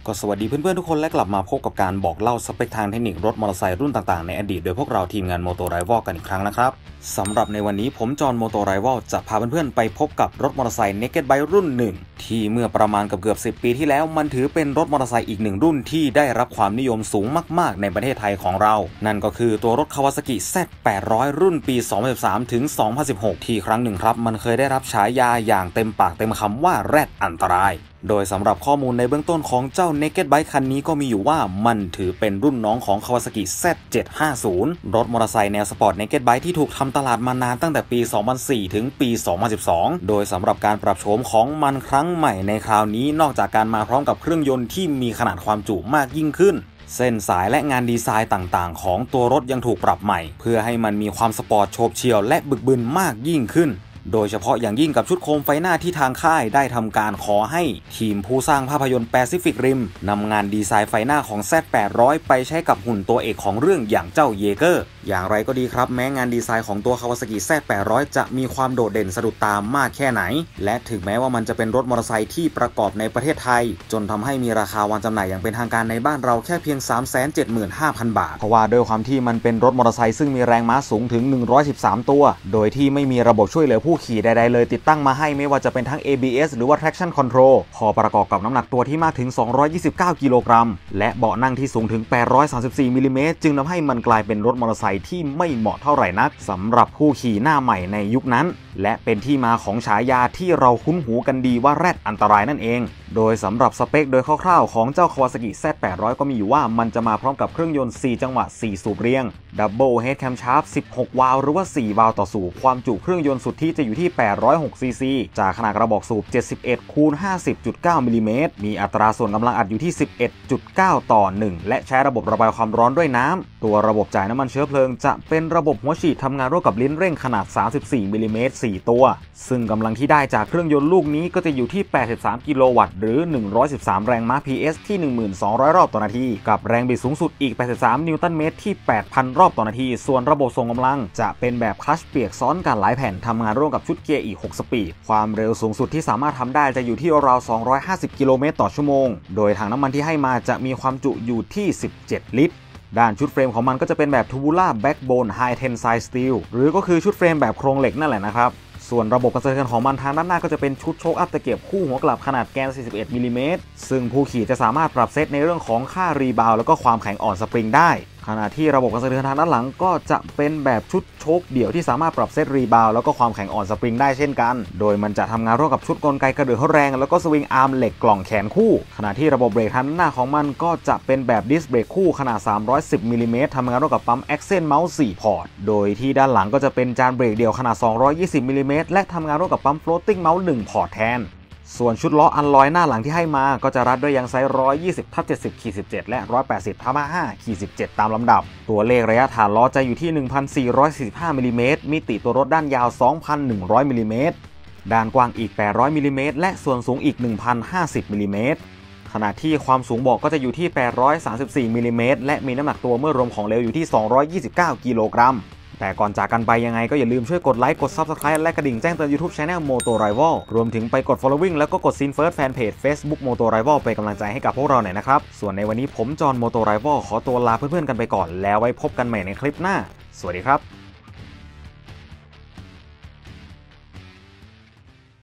ก็สวัสดีเพื่อนๆทุกคนและกลับมาพบกับการบอกเล่าสเปคทางเทคนิครถมอเตอร์ไซค์รุ่นต่างๆในอดีตโดยพวกเราทีมงาน Moto Rival กันอีกครั้งนะครับสำหรับในวันนี้ผมจอห์น Moto Rival จะพาเพื่อนๆไปพบกับรถมอเตอร์ไซค์ Naked Bike รุ่นหนึ่งที่เมื่อประมาณเกือบ10 ปีที่แล้วมันถือเป็นรถมอเตอร์ไซค์อีกหนึ่งรุ่นที่ได้รับความนิยมสูงมากๆในประเทศไทยของเรานั่นก็คือตัวรถ Kawasaki Z800 รุ่นปี 2013 ถึง 2016 ที่ครั้งหนึ่งครับมันเคยได้รับฉายาอย่างเต็มปากเต็มคำว่าแรดอันตรายโดยสำหรับข้อมูลในเบื้องต้นของเจ้า Naked Bike คันนี้ก็มีอยู่ว่ามันถือเป็นรุ่นน้องของ Kawasaki Z750 รถมอเตอร์ไซค์แนวสปอร์ต Naked Bike ที่ถูกทำตลาดมานานตั้งแต่ปี 2004 ถึงปี 2012 โดยสำหรับการปรับโฉมของมันครั้งใหม่ในคราวนี้นอกจากการมาพร้อมกับเครื่องยนต์ที่มีขนาดความจุมากยิ่งขึ้นเส้นสายและงานดีไซน์ต่างๆของตัวรถยังถูกปรับใหม่เพื่อให้มันมีความสปอร์ตโฉบเฉี่ยวและบึกบึนมากยิ่งขึ้นโดยเฉพาะอย่างยิ่งกับชุดโคมไฟหน้าที่ทางค่ายได้ทำการขอให้ทีมผู้สร้างภาพยนตร์ Pacific Rim นำงานดีไซน์ไฟหน้าของ Z800 ไปใช้กับหุ่นตัวเอกของเรื่องอย่างเจ้าเยเกอร์อย่างไรก็ดีครับแม้งานดีไซน์ของตัว Kawasaki Z800 จะมีความโดดเด่นสะดุดตามากแค่ไหนและถึงแม้ว่ามันจะเป็นรถมอเตอร์ไซค์ที่ประกอบในประเทศไทยจนทำให้มีราคาวางจำหน่ายอย่างเป็นทางการในบ้านเราแค่เพียง 375,000 บาทเพราะว่าด้วยความที่มันเป็นรถมอเตอร์ไซค์ซึ่งมีแรงม้าสูงถึง113ตัวโดยที่ไม่มีระบบช่วยเหลือผู้ขี่ใดๆเลยติดตั้งมาให้ไม่ว่าจะเป็นทั้ง ABS หรือว่า Traction Control พอประกอบกับน้ำหนักตัวที่มากถึง229กิโลกรัมและเบาะนั่งที่สูงถึง834มิลลิเมตรจึงทำให้มันกลายเป็นรถมอเตอร์ไซค์ที่ไม่เหมาะเท่าไหร่นักสำหรับผู้ขี่หน้าใหม่ในยุคนั้นและเป็นที่มาของฉายาที่เราคุ้นหูกันดีว่าแรดอันตรายนั่นเองโดยสำหรับสเปคโดยคร่าวๆของเจ้า Kawasaki Z800 ก็มีอยู่ว่ามันจะมาพร้อมกับเครื่องยนต์4จังหวะ4สูบเรียง Double Head Camshaft 16 วาล์วหรือว่า4วาล์วต่อสูบความจุเครื่องยนต์สุทธิจะอยู่ที่806ซีซีจากขนาดกระบอกสูบ71คูณ 50.9 มิลลิเมตรมีอัตราส่วนกำลังอัดอยู่ที่ 11.9 ต่อ 1และใช้ระบบระบายความร้อนด้วยน้ำตัวระบบจ่ายน้ำมันเชื้อเพลิงจะเป็นระบบหัวฉีดทำงานร่วมกับลิ้นเร่งขนาด34มิลลิเมตร4ตัวซึ่งกำลังที่ได้จากเครื่องยนต์ลูกนี้ก็จะอยู่ที่83กิโลวัตต์หรือ113แรงม้า PS ที่ 1200 รอบต่อนาทีกับแรงบิดสูงสุดอีก83นิวตันเมตรที่ 8,000 รอบต่อนาทีส่วนระบบส่งกำลังจะเป็นแบบคลัตช์เปียกซ้อนกันหลายแผ่นทำงานร่วมกับชุดเกียร์อีก6สปีดความเร็วสูงสุดที่สามารถทำได้จะอยู่ที่ราว250กิโลเมตรต่อชั่วโมงโดยถังน้ำมันที่ให้มาจะมีความจุอยู่ที่17ลิตรด้านชุดเฟรมของมันก็จะเป็นแบบ Tubular Backbone High Tensile Steel หรือก็คือชุดเฟรมแบบโครงเหล็กนั่นแหละนะครับส่วนระบบกระเทือนของมันทางด้านหน้าก็จะเป็นชุดโชคอัพตะเกียบคู่หัวกลับขนาดแกน41มิลลิเมตรซึ่งผู้ขี่จะสามารถปรับเซตในเรื่องของค่ารีบาวด์แล้วก็ความแข็งอ่อนสปริงได้ขณะที่ระบบกระเทือนทางด้านหลังก็จะเป็นแบบชุดโชคเดี่ยวที่สามารถปรับเซตรีบาวด์แล้วก็ความแข็งอ่อนสปริงได้เช่นกันโดยมันจะทำงานร่วมกับชุดกลไกกระเดื่องแรงแล้วก็สวิงอาร์มเหล็กกล่องแขนคู่ขณะที่ระบบเบรกทางด้านหน้าของมันก็จะเป็นแบบดิสเบรกคู่ขนาด310มิลลิเมตรทำงานร่วมกับปั๊ม Accent Mouse 4 พอร์ตโดยที่ด้านหลังก็จะเป็นจานเบรกเดี่ยวขนาด220มิลลิเมตรและทำงานร่วมกับปั๊ม Floating Mouse 1 พอร์ตแทนส่วนชุดล้ออัลลอยหน้าหลังที่ให้มาก็จะรัดด้วยยางไซส์120/70/17และ180/55/17ตามลำดับตัวเลขระยะฐานล้อจะอยู่ที่ 1,445 มิลลิเมตรมิติตัวรถด้านยาว 2,100 มิลลิเมตรด้านกว้างอีก800มิลลิเมตรและส่วนสูงอีก 1,050 มิลลิเมตรขณะที่ความสูงเบาะก็จะอยู่ที่834มิลลิเมตรและมีน้ำหนักตัวเมื่อรวมของเหลวอยู่ที่229กิโลกรัมแต่ก่อนจากกันไปยังไงก็อย่าลืมช่วยกดไลค์กด Subscribe และกระดิ่งแจ้งเตือน YouTube Channel Moto Rival รวมถึงไปกด Following แล้วก็กด Scene First Fanpage Facebook Moto Rival เป็นกำลังใจให้กับพวกเราหน่อยนะครับส่วนในวันนี้ผมจอห์น Moto Rival ขอตัวลาเพื่อนๆกันไปก่อนแล้วไว้พบกันใหม่ในคลิปหน้าสวัสดีครับ